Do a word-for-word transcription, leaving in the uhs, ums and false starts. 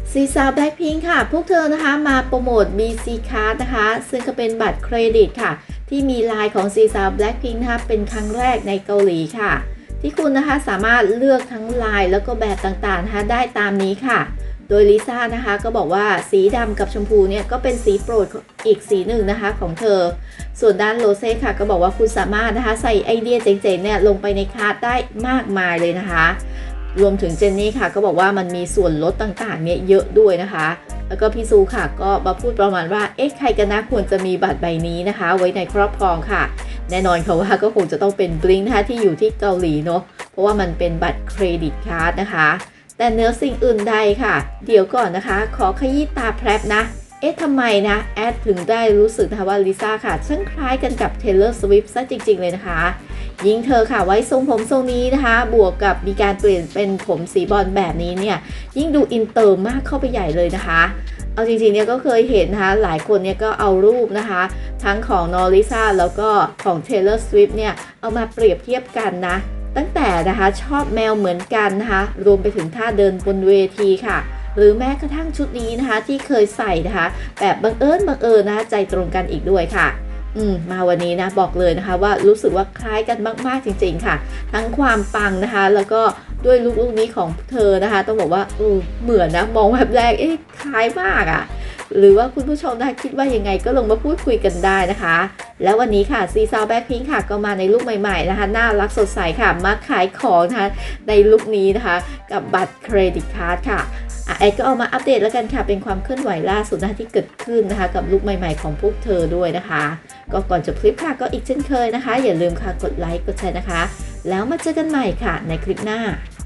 ซีสาวแบล็คพิงค์ค่ะพวกเธอนะคะมาโปรโมท บี ซี Card นะคะซึ่งก็เป็นบัตรเครดิตค่ะที่มีลายของซีสาวแบล็คพิงค์นะคะเป็นครั้งแรกในเกาหลีค่ะที่คุณนะคะสามารถเลือกทั้งลายแล้วก็แบบต่างๆนะคะได้ตามนี้ค่ะโดยลิซ่านะคะก็บอกว่าสีดำกับชมพูเนี่ยก็เป็นสีโปรดอีกสีหนึ่งนะคะของเธอส่วนด้านโรเซ่ค่ะก็บอกว่าคุณสามารถนะคะใส่ไอเดียเจ๋งๆเนี่ยลงไปในคาร์ดได้มากมายเลยนะคะรวมถึงเจนนี่ค่ะก็บอกว่ามันมีส่วนลดต่างๆเนี่ยเยอะด้วยนะคะแล้วก็พี่ซูค่ะก็มาพูดประมาณว่าเอ๊ะใครกันนะควรจะมีบัตรใบนี้นะคะไว้ในครอบครองค่ะแน่นอนค่ะว่าก็คงจะต้องเป็นบลิงนะคะที่อยู่ที่เกาหลีเนาะเพราะว่ามันเป็นบัตรเครดิตการ์ดนะคะแต่เนื้อสิ่งอื่นใดค่ะเดี๋ยวก่อนนะคะขอขยี้ตาแพรบนะเอ๊ะทำไมนะแอดถึงได้รู้สึกนะคะว่าลิซ่าค่ะช่างคล้ายกันกับ Taylor Swift ซะจริงๆเลยนะคะยิ่งเธอค่ะไว้ทรงผมทรงนี้นะคะบวกกับมีการเปลี่ยนเป็นผมสีบอลแบบนี้เนี่ยยิ่งดูอินเตอร์มากเข้าไปใหญ่เลยนะคะเอาจริงๆเนี่ยก็เคยเห็นนะคะหลายคนเนี่ยก็เอารูปนะคะทั้งของนอริซ่าแล้วก็ของ Taylor Swift เนี่ยเอามาเปรียบเทียบกันนะตั้งแต่นะคะชอบแมวเหมือนกันนะคะรวมไปถึงท่าเดินบนเวทีค่ะหรือแม้กระทั่งชุดนี้นะคะที่เคยใส่นะคะแบบบังเอิญบังเอิญนะคะใจตรงกันอีกด้วยค่ะอืมมาวันนี้นะบอกเลยนะคะว่ารู้สึกว่าคล้ายกันมากๆจริงๆค่ะทั้งความปังนะคะแล้วก็ด้วยลุคลุคนี้ของเธอนะคะต้องบอกว่าเออเหมือนนะมองแบบแรกเอ๊ะคล้ายมากอะ่ะหรือว่าคุณผู้ชมนะคิดว่ายังไงก็ลงมาพูดคุยกันได้นะคะแล้ววันนี้ค่ะซีซาวแบ็คพิงค์ค่ะก็มาในลุคใหม่ๆนะคะน่ารักสดใสค่ะมาขายของนะคะในลุคนี้นะคะกับบัตรเครดิตการ์ดค่ะแอดก็เอามาอัปเดตแล้วกันค่ะเป็นความเคลื่อนไหวล่าสุดนะที่เกิดขึ้นนะคะกับลุคใหม่ๆของพวกเธอด้วยนะคะก็ก่อนจบคลิปค่ะก็อีกเช่นเคยนะคะอย่าลืมค่ะกดไลค์กดแชร์นะคะแล้วมาเจอกันใหม่ค่ะในคลิปหน้า